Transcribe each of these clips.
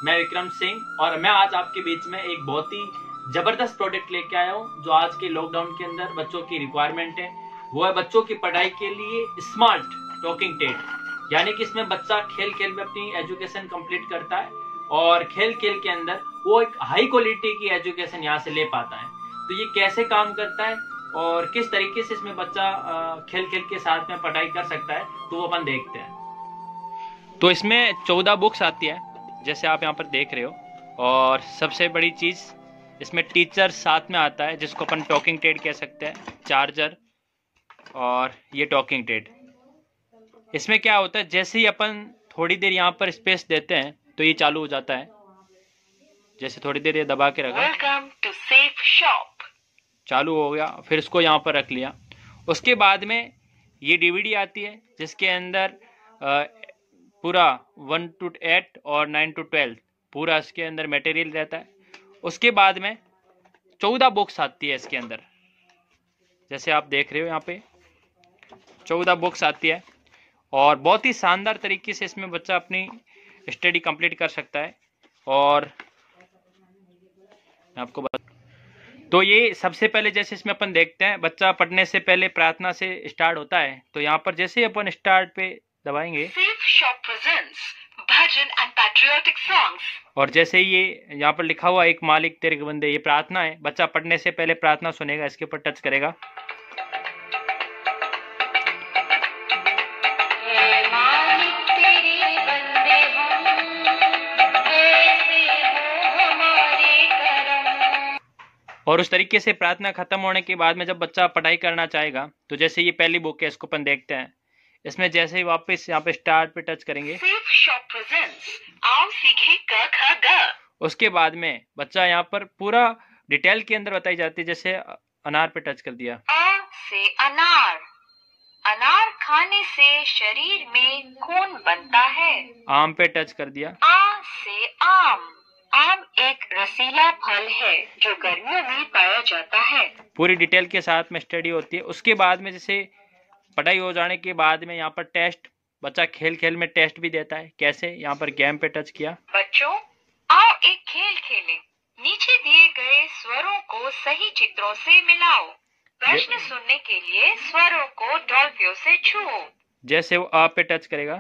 मैं विक्रम सिंह और मैं आज आपके बीच में एक बहुत ही जबरदस्त प्रोडक्ट लेके आया हूँ जो आज के लॉकडाउन के अंदर बच्चों की रिक्वायरमेंट है। वो है बच्चों की पढ़ाई के लिए स्मार्ट टॉकिंग टेड। यानी कि इसमें बच्चा खेल खेल में अपनी एजुकेशन कंप्लीट करता है और खेल खेल के अंदर वो एक हाई क्वालिटी की एजुकेशन यहाँ से ले पाता है। तो ये कैसे काम करता है और किस तरीके से इसमें बच्चा खेल खेल के साथ में पढ़ाई कर सकता है, तो वो अपन देखते हैं। तो इसमें 14 बुक्स आती है जैसे आप यहाँ पर देख रहे हो, और सबसे बड़ी चीज़ इसमें टीचर साथ में आता है जिसको अपन टॉकिंग टेड कह सकते हैं, चार्जर और ये टॉकिंग टेड। इसमें क्या होता है, जैसे ही अपन थोड़ी देर यहाँ पर स्पेस देते हैं तो ये चालू हो जाता है। जैसे थोड़ी देर ये दबा के रखा, वेलकम टू सेफ शॉप, चालू हो गया। फिर इसको यहाँ पर रख लिया। उसके बाद में ये डीवीडी आती है जिसके अंदर पूरा 1 to 8 और 9 to 12 पूरा इसके अंदर मटेरियल रहता है। उसके बाद में 14 बुक्स आती है इसके अंदर, जैसे आप देख रहे हो यहाँ पे 14 बुक्स आती है और बहुत ही शानदार तरीके से इसमें बच्चा अपनी स्टडी कंप्लीट कर सकता है। और आपको तो ये सबसे पहले जैसे इसमें अपन देखते हैं, बच्चा पढ़ने से पहले प्रार्थना से स्टार्ट होता है। तो यहाँ पर जैसे ही अपन स्टार्ट पे दबाएंगे भजन एंड पैट्रियोटिक सॉन्ग्स, और जैसे ही ये यहाँ पर लिखा हुआ एक मालिक तेरे बंदे, ये प्रार्थना है। बच्चा पढ़ने से पहले प्रार्थना सुनेगा, इसके ऊपर टच करेगा। और उस तरीके से प्रार्थना खत्म होने के बाद में जब बच्चा पढ़ाई करना चाहेगा तो जैसे ये पहली बुक है, इसको अपन देखते हैं। इसमें जैसे ही वापस यहाँ पे स्टार्ट पे टच करेंगे, आओ सीखें क ख ग। उसके बाद में बच्चा यहाँ पर पूरा डिटेल के अंदर बताई जाती है। जैसे अनार पे टच कर दिया, अ से अनार, अनार खाने से शरीर में खून बनता है। आम पे टच कर दिया, आ से आम, आम एक रसीला फल है जो गर्मियों में पाया जाता है। पूरी डिटेल के साथ में स्टडी होती है। उसके बाद में जैसे पढ़ाई हो जाने के बाद में यहाँ पर टेस्ट, बच्चा खेल खेल में टेस्ट भी देता है। कैसे, यहाँ पर गेम पे टच किया, बच्चों आओ एक खेल खेलें, नीचे दिए गए स्वरों को सही चित्रों से मिलाओ, प्रश्न सुनने के लिए स्वरों को डॉल्फियों से छुओ। जैसे वो आ पे टच करेगा,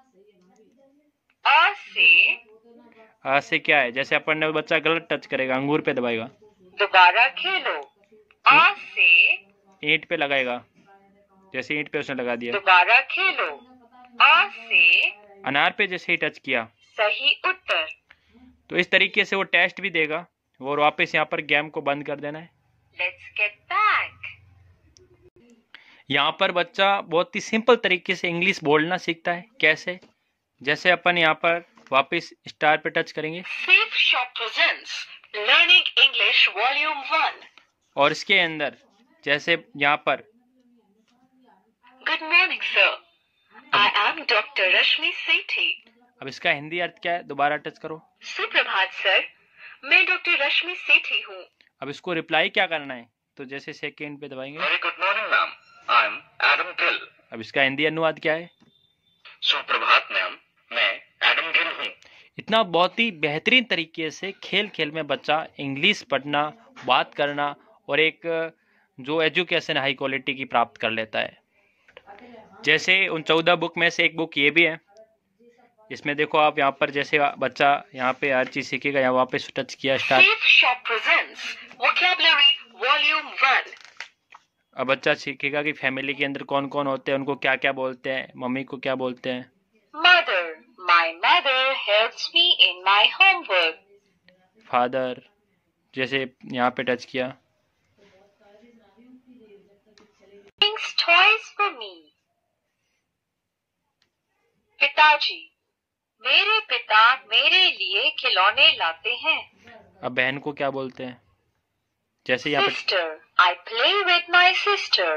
आ से क्या है, जैसे अपन ने बच्चा गलत टच करेगा, अंगूर पे दबाएगा। दोबारा खेलो, आ से ईंट पे लगाएगा, जैसे ईंट पे उसने लगा दिया। दोबारा खेलो, आ से अनार पे जैसे ही टच किया, सही उत्तर। तो इस तरीके से वो टेस्ट भी देगा और वापस यहाँ पर गेम को बंद कर देना है। Let's get back. यहाँ पर बच्चा बहुत ही सिंपल तरीके से इंग्लिश बोलना सीखता है। कैसे, जैसे अपन यहाँ पर वापस स्टार पे टच करेंगे, safe shop presents learning English volume 1, और इसके अंदर जैसे यहाँ पर good morning sir, I am doctor Rashmi Sethi. अब इसका हिंदी अर्थ क्या है, दोबारा टच करो, सुप्रभात सर, मैं डॉक्टर रश्मि सेठी हूँ। अब इसको रिप्लाई क्या करना है, तो जैसे सेकंड पे दबाएंगे, very good morning ma'am, I am Adam Gill. अब इसका हिंदी अनुवाद क्या है, सुप्रभात मैम, मैं एडम गिल हूँ। इतना बहुत ही बेहतरीन तरीके से खेल खेल में बच्चा इंग्लिश पढ़ना, बात करना और एक जो एजुकेशन हाई क्वालिटी की प्राप्त कर लेता है। जैसे उन 14 बुक में से एक बुक ये भी है। इसमें देखो आप यहाँ पर जैसे बच्चा यहाँ पे हर चीज सीखेगा, यहाँ वापस टच किया स्टार्ट। अब बच्चा सीखेगा कि फैमिली के अंदर कौन कौन होते हैं, उनको क्या क्या बोलते हैं, मम्मी को क्या बोलते हैं। Mother, my mother helps me in my homework. Father, जैसे यहाँ पे टच किया, टॉयज फॉर मी। पिताजी, मेरे पिता मेरे लिए खिलौने लाते हैं। अब बहन को क्या बोलते हैं, जैसे यहाँ पे sister, I play with my sister.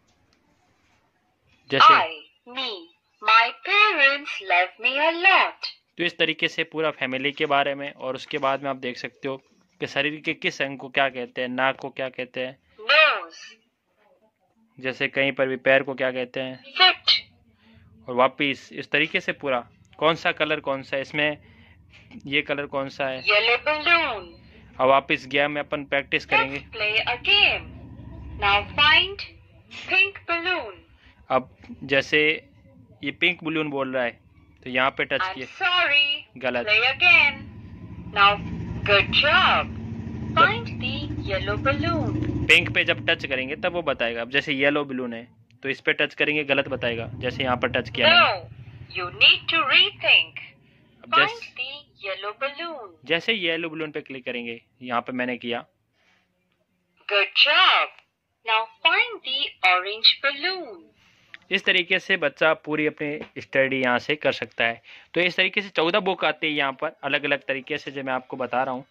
जैसे I, me, my parents love me a lot. तो इस तरीके से पूरा फैमिली के बारे में, और उसके बाद में आप देख सकते हो कि शरीर के किस अंग को क्या कहते हैं, नाक को क्या कहते हैं, नोज, जैसे कहीं पर भी पैर को क्या कहते हैं, फुट। और वापिस इस तरीके से पूरा कौन सा कलर कौन सा, इसमें ये कलर कौन सा है? Yellow balloon. अब वापस गेम में अपन प्रैक्टिस करेंगे। Let's play a game. Now find pink balloon. अब जैसे ये पिंक बलून बोल रहा है तो यहाँ पे टच I'm किए, sorry. गलत। Play again. Now, good job. Find the yellow balloon. Pink पे जब टच करेंगे तब वो बताएगा। अब जैसे येलो बलून है तो इस पे टच करेंगे, गलत बताएगा। जैसे यहाँ पर टच किया मैंने। No, you need to rethink. अब Find the yellow balloon. जैसे येलो बलून पे क्लिक करेंगे, यहाँ पे मैंने किया। Good job. Now find the orange balloon. इस तरीके से बच्चा पूरी अपनी स्टडी यहाँ से कर सकता है। तो इस तरीके से 14 बुक आते हैं यहाँ पर अलग अलग तरीके से, जो मैं आपको बता रहा हूँ।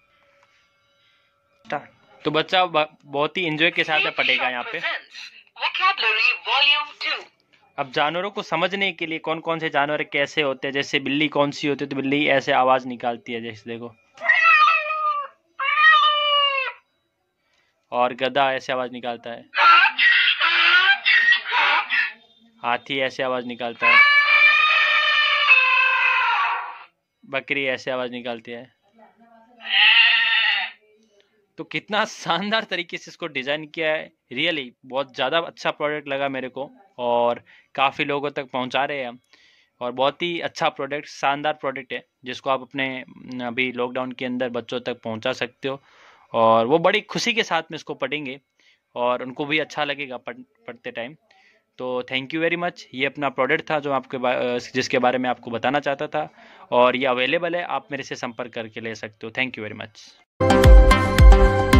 तो बच्चा बहुत ही एंजॉय के साथ पढ़ेगा यहाँ पे। Vocabulary Volume 2. अब जानवरों को समझने के लिए कौन कौन से जानवर कैसे होते हैं, जैसे बिल्ली कौन सी होती है, तो बिल्ली ऐसे आवाज निकालती है, जैसे देखो। और गधा ऐसे आवाज निकालता है। हाथी ऐसे आवाज निकालता है। बकरी ऐसे आवाज निकालती है। तो कितना शानदार तरीके से इसको डिजाइन किया है। रियली बहुत ज़्यादा अच्छा प्रोडक्ट लगा मेरे को और काफ़ी लोगों तक पहुंचा रहे हैं हम। और बहुत ही अच्छा प्रोडक्ट, शानदार प्रोडक्ट है जिसको आप अपने अभी लॉकडाउन के अंदर बच्चों तक पहुंचा सकते हो। और वो बड़ी खुशी के साथ में इसको पढ़ेंगे और उनको भी अच्छा लगेगा पढ़ते टाइम। तो थैंक यू वेरी मच। ये अपना प्रोडक्ट था जो आपके जिसके बारे में आपको बताना चाहता था, और ये अवेलेबल है, आप मेरे से संपर्क करके ले सकते हो। Thank you very much.